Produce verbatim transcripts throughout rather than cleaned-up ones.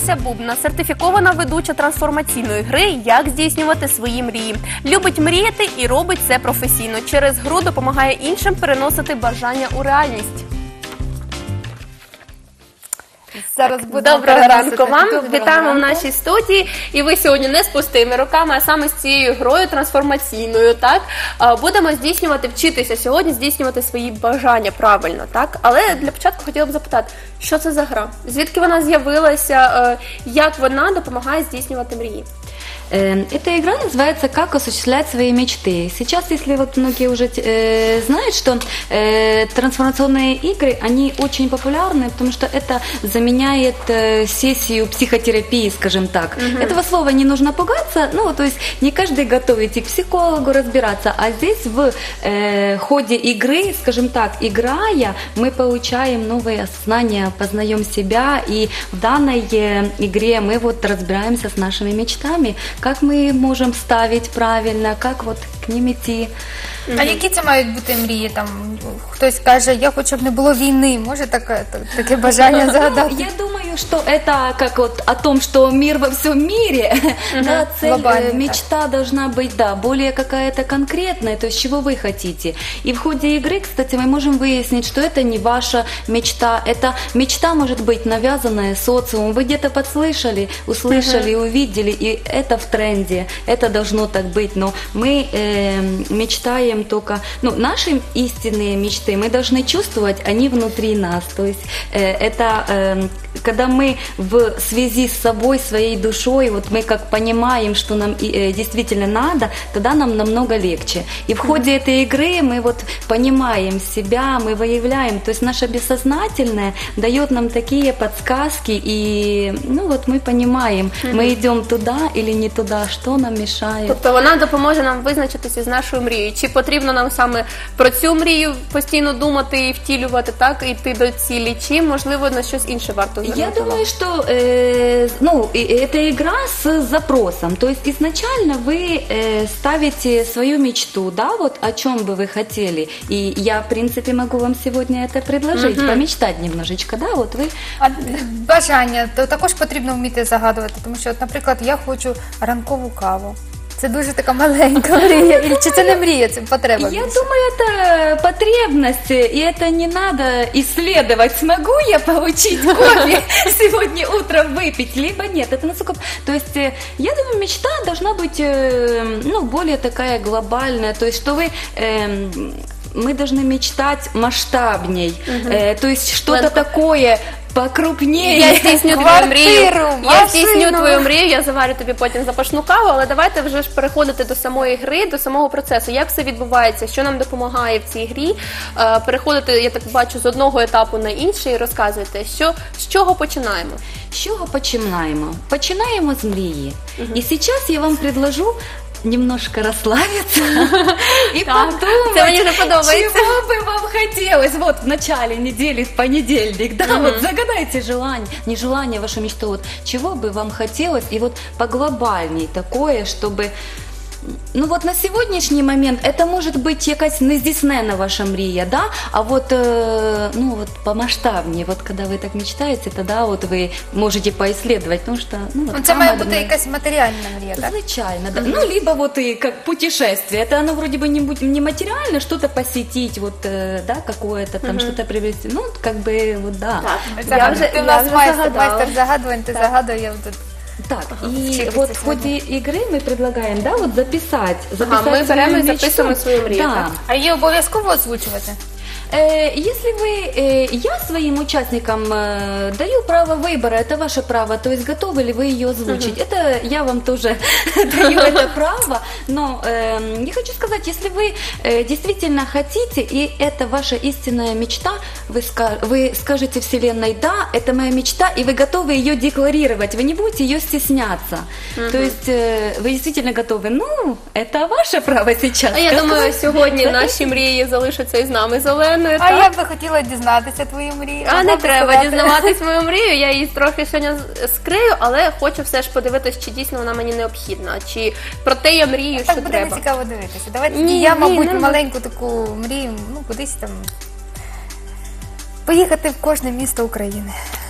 Леся Бубна, сертифікована ведуча трансформаційної гри «Як здійснювати свої мрії». Любить мріяти і робить це професійно. Через гру допомагає іншим переносити бажання у реальність. Зараз Доброго ранку вам, вітаємо в нашій студії. І ви сьогодні не з пустими руками, а саме з цією грою трансформаційною, так? Будемо здійснювати, вчитися сьогодні, здійснювати свої бажання правильно, так? Але для початку хотіла б запитати, що це за гра? Звідки вона з'явилася, як вона допомагає здійснювати мрії? Эта игра называется «Как осуществлять свои мечты». Сейчас, если вот многие уже э, знают, что э, трансформационные игры, они очень популярны, потому что это заменяет э, сессию психотерапии, скажем так. Угу. Этого слова не нужно пугаться, ну, то есть не каждый готов идти к психологу разбираться, а здесь в э, ходе игры, скажем так, играя, мы получаем новые осознания, познаем себя, и в данной э, игре мы вот разбираемся с нашими мечтами, как мы можем ставить правильно, как вот к ним идти. А які це мають бути мрії? Там хтось каже, я хочу, щоб не було війни. Може таке, таке бажання загадати? Я думаю, что это как вот о том, что мир во всем мире. Да, цель, мечта должна быть, да, более какая-то конкретная, то есть чего вы хотите. И в ходе игры, кстати, мы можем выяснить, что это не ваша мечта. Это мечта может быть навязанная социумом. Вы где-то подслышали, услышали, увидели, и это в тренде. Это должно так быть. Но мы э, мечтаем только, ну, наши истинные мечты мы должны чувствовать, они внутри нас. То есть э, это э, когда мы в связи с собой, своей душой, вот мы как понимаем, что нам э, действительно надо, тогда нам намного легче. И в ходе этой игры мы вот понимаем себя, мы выявляем, то есть наше бессознательное дает нам такие подсказки, и ну вот мы понимаем, мы идем туда или не туда, что нам мешает. Тобто вона допоможе нам визначитися з нашою мрією. Чи потрібно нам саме про цю мрію постійно думати і втілювати, так, і йти до цілі, чи, можливо, на щось інше варто звернути увагу? Я думаю, что э, ну, это игра с запросом. То есть изначально вы э, ставите свою мечту, да, вот о чем бы вы хотели. И я, в принципе, могу вам сегодня это предложить, угу. помечтать немножечко, да, вот вы. А бажання то також потрібно вміти загадувати, тому що, от, наприклад, я хочу ранкову каву. Це дуже така маленька мрія. Чи це не мрія, це потреба? Я думаю, это потребность, и это не надо исследовать. Смогу я получить кофе сегодня утром выпить, либо нет. Это насколько... То есть, я думаю, мечта должна быть, ну, более такая глобальная. То есть, что вы... Э, мы должны мечтать масштабней. Угу. Э, то есть, что-то такое... покрупніє. Я здійсню твою мрію. Я здійсню твою мрію, я заварю тобі потім запашну каву, але давайте вже ж переходити до самої гри, до самого процесу. Як все відбувається, що нам допомагає в цій грі? Переходити, я так бачу, з одного етапу на інший. Розказуйте, що, з чого починаємо? З чого починаємо? Починаємо з мрії. Угу. І зараз я вам предложу немножко расслабиться и подумать, чего бы вам хотелось. Вот в начале недели, в понедельник, да, вот загадайте желание, не желание, вашу мечту, вот чего бы вам хотелось, и вот поглобальней такое, чтобы... Ну вот на сегодняшний момент это может быть якась нездійснена ваша мрія, да? А вот, э, ну вот помасштабнее, вот когда вы так мечтаете, тогда вот вы можете поисследовать, потому что... Ну, вот, це має бути якась матеріальна мрія, так? Звичайно, да. Mm-hmm. Ну, либо вот и как путешествие, это оно вроде бы не, не материально, что-то посетить, вот, э, да, какое-то там, mm-hmm. что-то приобрести, ну, как бы, вот, да. Так, я вже, ти у нас майстер, майстер загадувань, ти загадує, я тут... Так, ага, и вот в ходе игры мы предлагаем, да, вот записать, записать ага, мы берем и записываем свою мрію, да. Так? А її обов'язково озвучувати? Если вы, я своим участникам даю право выбора, это ваше право, то есть готовы ли вы ее озвучить. Uh-huh. Это я вам тоже даю это право, но э, я хочу сказать, если вы э, действительно хотите, и это ваша истинная мечта, вы, ска- вы скажете Вселенной, да, это моя мечта, и вы готовы ее декларировать, вы не будете ее стесняться. Uh-huh. То есть э, вы действительно готовы, ну, это ваше право сейчас. А я готовы? Думаю, сьогодні наші мрії залишаться із нами, Зеленою. А так? Я би хотіла дізнатися твою мрію. А не треба сказати. Дізнаватись мою мрію, я її трохи сьогодні скрию, але хочу все ж подивитися, чи дійсно вона мені необхідна, чи про те я мрію, так що буде треба. Так буде цікаво дивитися. Давайте ні, я, мабуть, ні, маленьку таку мрію, ну, кудись там поїхати в кожне місто України.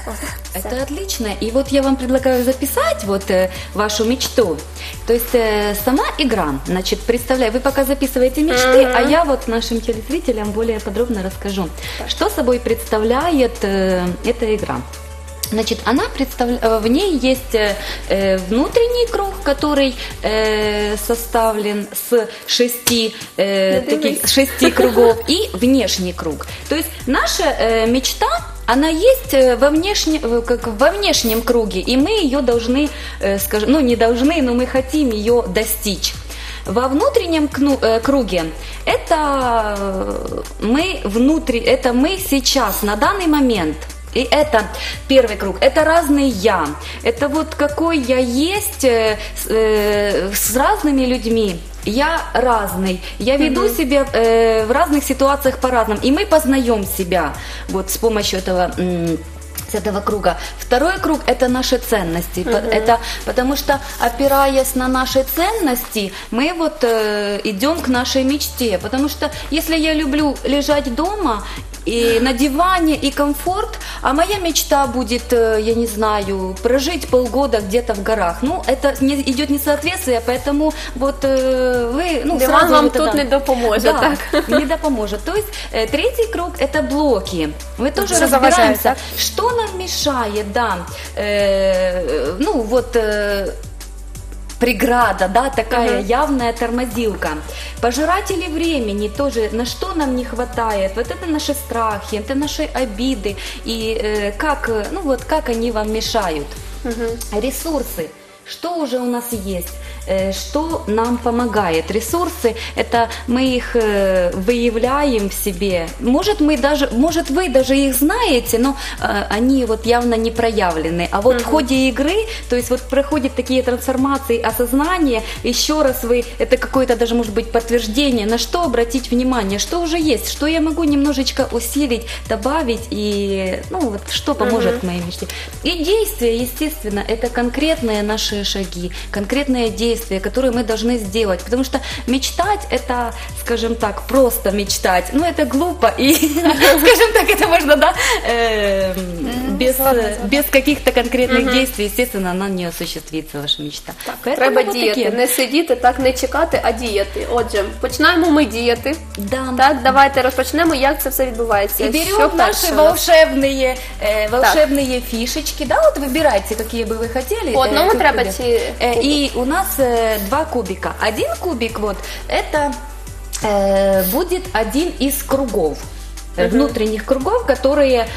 Это отлично. И вот я вам предлагаю записать вот э, вашу мечту. То есть э, сама игра, значит, представляю, вы пока записываете мечты, uh-huh. а я вот нашим телезрителям более подробно расскажу, так. что собой представляет э, эта игра. Значит, она представля... в ней есть э, внутренний круг, который э, составлен с шести, э, таких, шести кругов, и внешний круг. То есть наша э, мечта, она есть во, внешне, как во внешнем круге, и мы ее должны, э, скажем, ну не должны, но мы хотим ее достичь. Во внутреннем круге это мы внутри, это мы сейчас, на данный момент. И это первый круг, это разный я, это вот какой я есть э, э, с разными людьми. Я разный, я веду mm-hmm. себя э, в разных ситуациях по-разному, и мы познаем себя вот с помощью этого м- с этого круга. Второй круг – это наши ценности, uh-huh. это потому что, опираясь на наши ценности, мы вот э, идем к нашей мечте, потому что если я люблю лежать дома и на диване, и комфорт, а моя мечта будет, я не знаю, прожить полгода где-то в горах. Ну, это не, идет несоответствие, поэтому вот э, вы... Ну, диван вам это, тут да, не допоможет, да, так? не допоможет. То есть э, третий круг – это блоки. Мы тоже Что разбираемся, что нам мешает, да, э, ну, вот... Э, преграда, да, такая uh-huh. явная тормозилка. Пожиратели времени тоже, на что нам не хватает, вот это наши страхи, это наши обиды, и э, как, ну вот, как они вам мешают. Uh-huh. Ресурсы, что уже у нас есть, э, что нам помогает. Ресурсы, это мы их э, выявляем в себе. Может, мы даже, может, вы даже их знаете, но э, они вот явно не проявлены. А вот uh-huh. в ходе игры, то есть вот проходят такие трансформации осознания, еще раз вы, это какое-то даже может быть подтверждение, на что обратить внимание, что уже есть, что я могу немножечко усилить, добавить, и ну вот что поможет uh-huh. моей мечте. И действия, естественно, это конкретные наши шаги, конкретные действия, которые мы должны сделать, потому что мечтать это, скажем так, просто мечтать, ну это глупо и, скажем так, это можно, да, без без каких-то конкретних действий, естественно, она не осуществиться, ваша мечта. Треба діяти, не сидіти, так не чекати, а діяти. Отже, починаємо ми діяти. Так, давайте розпочнемо, як це все відбувається. И берем наши волшебные, э, волшебные фишечки, да, вот выбирайте, какие бы вы хотели. По одному э, треба чи... Э, и у нас э, два кубика. Один кубик, вот, это э, будет один из кругов, uh-huh. внутренних кругов, которые...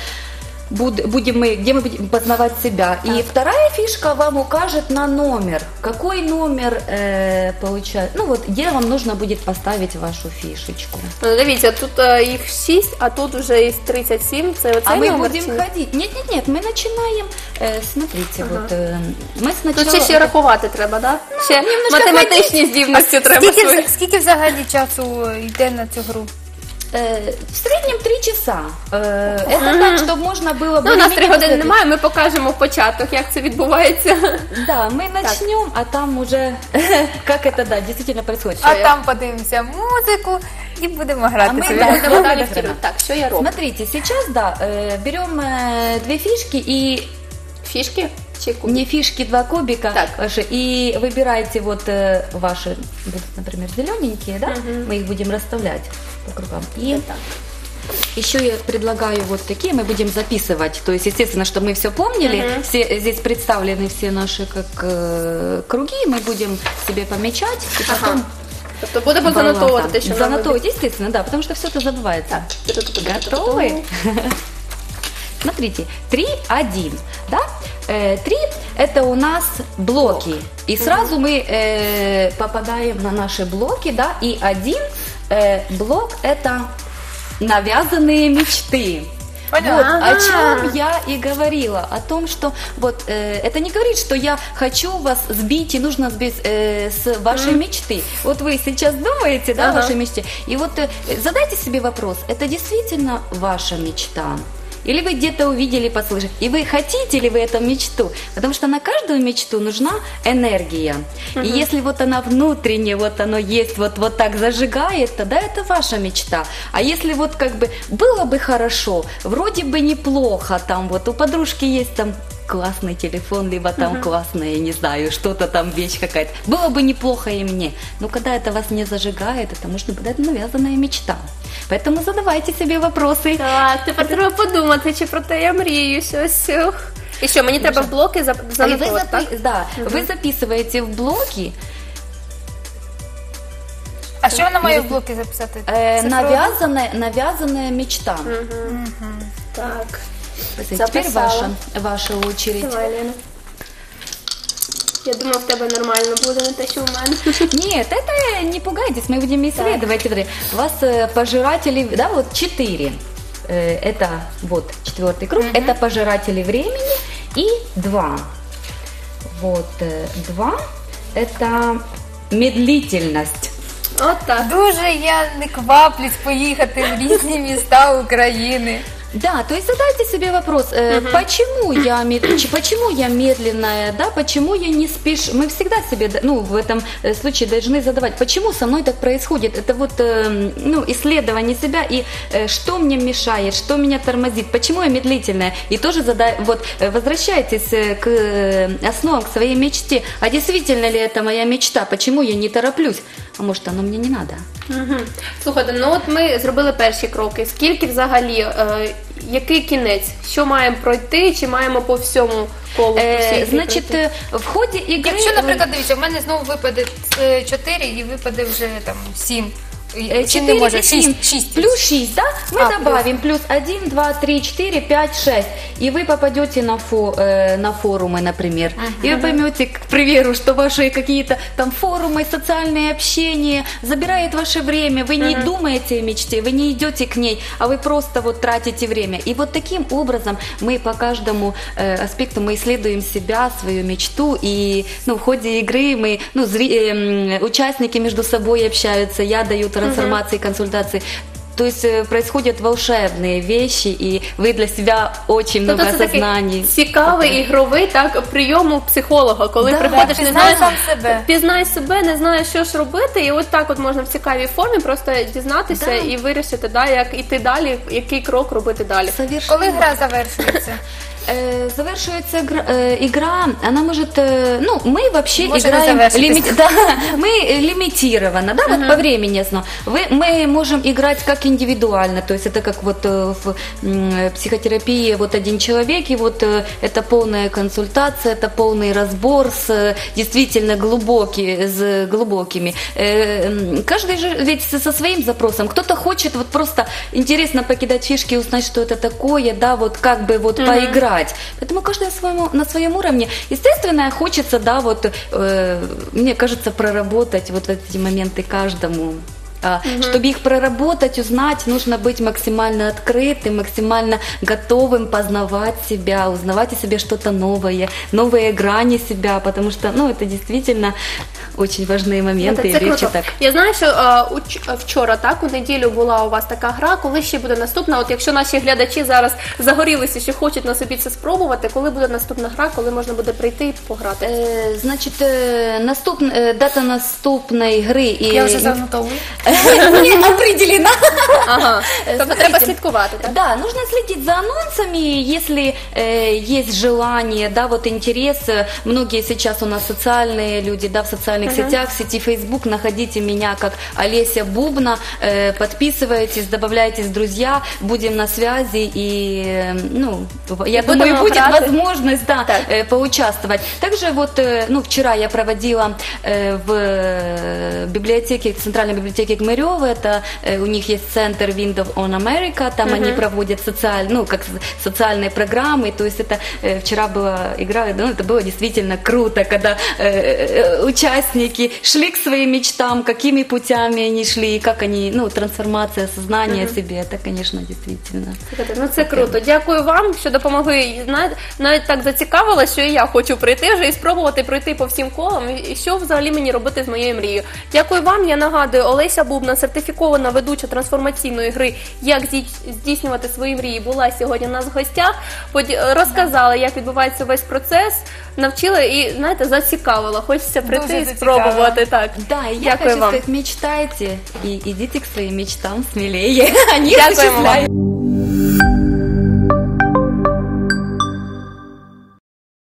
Будем мы, где мы будем познавать себя. Так. И вторая фишка вам укажет на номер. Какой номер э, получает? Ну вот, где вам нужно будет поставить вашу фишечку. Ну, дивіться, тут э, їх шість, а тут уже есть тридцать семь. Це оцей а мы номер, будем чи... ходить. Нет, нет, нет, мы начинаем. Э, смотрите, ага. вот э, мы сначала. Тут ще ще рахувати треба, да? Ну, ще математичні здібності треба. Скільки, свої. скільки взагалі часу йде на цю гру? В среднем три часа. Это mm-hmm. так, чтобы можно было... Ну, у нас три години немає, ми покажемо початок, як це відбувається. Да, мы начнем, а там уже, как это, да, действительно происходит. А там подивимося музику и будем грати. А мы будем далі вперед. Так, что я роблю? Смотрите, сейчас, да, берем две фишки и... Фишки? Не фишки, два кубика так. ваши, и выбирайте вот э, ваши, будут, например, зелененькие, да, угу. мы их будем расставлять по кругам. И вот так. Еще я предлагаю вот такие, мы будем записывать, то есть, естественно, чтобы мы все помнили, угу. все, здесь представлены все наши как э, круги, мы будем себе помечать, и потом... Ага. Тобто будемо занотовувати, що занотовувати, естественно, да, потому что все это забывается. Так. Готовы? Смотрите, три, один, да? три это у нас блоки, и сразу мы э, попадаем на наши блоки, да, и один э, блок это навязанные мечты. Понятно. Вот о чем я и говорила, о том, что вот э, это не говорит, что я хочу вас сбить и нужно сбить э, с вашей mm. мечты. Вот вы сейчас думаете, да, ага. о вашей мечте, и вот э, задайте себе вопрос, это действительно ваша мечта? или вы где-то увидели, послышали, и вы хотите ли вы эту мечту, потому что на каждую мечту нужна энергия, угу. и если вот она внутренне, вот оно есть, вот, вот так зажигает, тогда это ваша мечта, а если вот как бы было бы хорошо, вроде бы неплохо, там вот у подружки есть там классный телефон, либо там uh-huh. классная, я не знаю, что-то там, вещь какая-то. Было бы неплохо и мне. Но когда это вас не зажигает, это может быть навязанная мечта. Поэтому задавайте себе вопроси. Так, тепер треба подумати, чи про те я мрію щось. І що, мені треба в блоки занотувати, так? Да, uh-huh. ви записуєте в блоки. А що вона має в блоки записати? Е, нав'язана, нав'язана мечта. Uh-huh. Uh-huh. Так. Теперь ваша, ваша очередь. Давай, Лена. Я думала, в тебе нормально буде, не те, що у мене. Нет, это не пугайтесь, мы будем исследовать. Так. У вас э, пожиратели, да, вот четыре. Э, это вот четвертый круг, угу. это пожиратели времени и два. Вот э, два, это медлительность. От так. Дуже я не кваплюсь поїхати в різні міста України. Да, то есть задайте себе вопрос, э, uh-huh. почему я почему я медленная, да, почему я не спешу. Мы всегда себе, ну, в этом случае должны задавать, почему со мной так происходит. Это вот, э, ну, исследование себя и э, что мне мешает, что меня тормозит, почему я медлительная. И тоже задай, вот, возвращайтесь к основам, к своей мечте. А действительно ли это моя мечта? Почему я не тороплюсь? А може, оно мені не надо? Угу. Слухайте, ну от ми зробили перші кроки. Скільки взагалі, е, який кінець? Що маємо пройти, чи маємо по всьому колу? Е, значить, пройти? В ході ігри... Якщо, наприклад, дивіться, в мене знову випаде чотири і випаде вже там сім. четыре, семь, шесть. Плюс шесть, да? Мы а, добавим плюс один, два, три, четыре, пять, шесть. И вы попадете на, фо, э, на форумы, например. Uh-huh. И вы поймете, к примеру, что ваши какие-то там форумы, социальные общения забирает ваше время. Вы не uh-huh. думаете о мечте, вы не идете к ней, а вы просто вот тратите время. И вот таким образом мы по каждому э, аспекту мы исследуем себя, свою мечту. И ну, в ходе игры мы, ну, зри, э, участники между собой общаются, я даю трансформации, угу. консультации. То есть происходят волшебные вещи, и вы для себя очень много тобто осознаний. Цікавий ігровий так прийом у психолога, коли да, приходиш, да, не знаєш сам себе. Пізнай себе, не знаєш, що ж робити, і от так от можна в цікавій формі просто дізнатися да. і вирішити, да, як іти далі, який крок робити далі. Совершенно. Коли гра завершується? Завершивается игра, э, игра, она может, э, ну, мы вообще может играем, лими, да, мы лимитированы, да, uh-huh. вот по времени, вы, мы можем играть как индивидуально, то есть это как вот э, в э, психотерапии вот один человек, и вот э, это полная консультация, это полный разбор с э, действительно глубокий, с глубокими. Э, каждый же ведь со своим запросом, кто-то хочет вот просто интересно покидать фишки, узнать, что это такое, да, вот как бы вот uh-huh. поиграть. Поэтому каждый на своем, на своем уровне. Естественно, хочется, да, вот, э, мне кажется, проработать вот эти моменты каждому. А, угу. Чтобы их проработать, узнать, нужно быть максимально открытым, максимально готовым познавать себя, узнавать о себе что-то новое, новые грани себя, потому что, ну, это действительно очень важные моменты і речі. Так. Я знаю, що а, уч, вчора, так, у неділю була у вас така гра, коли ще буде наступна, от якщо наші глядачі зараз загорілися, що хочуть на собі це спробувати, коли буде наступна гра, коли можна буде прийти і пограти? Е, значить, наступ, дата наступної гри... І... Я вже занотовую. Не определена. Ага. Тобто треба слідкувати, так? Да, нужно следить за анонсами, если э, есть желание, да, вот интерес. Многие сейчас у нас социальные люди, да, в социальных uh-huh. сетях, в сети Facebook, находите меня как Олеся Бубна, э, подписывайтесь, добавляйтесь в друзья, будем на связи и, э, ну, я и думаю, будет играть. Возможность, да, э, поучаствовать. Также вот, э, ну, вчера я проводила э, в библиотеке, центральной библиотеке Гмырёва, это э, у них есть центр Wind on America, там uh-huh. они проводят социаль, ну, как социальные программы, то есть это э, вчера была игра, ну, это было действительно круто, когда э, участники шли к своим мечтам, какими путями они шли, как они, ну, трансформация сознания uh-huh. себе, это, конечно, действительно. Ну, це круто. Дякую вам, що допомогли. Навіть так зацікавила, що і я хочу прийти вже і спробувати пройти по всім колам, і що взагалі мені робити з моєю мрією. Дякую вам, я нагадую, Олеся Бубна, сертифікована ведуча трансформаційної гри «Як здійснювати свої мрії», була сьогодні у нас в гостях, розказала, як відбувається весь процес, навчила і, знаєте, зацікавила. Хочеться прийти і спробувати. Так. Да, и я Дякую хочу вам. сказать, мечтайте и идите к своим мечтам смелее. Они Дякуємо вам. осуществляют.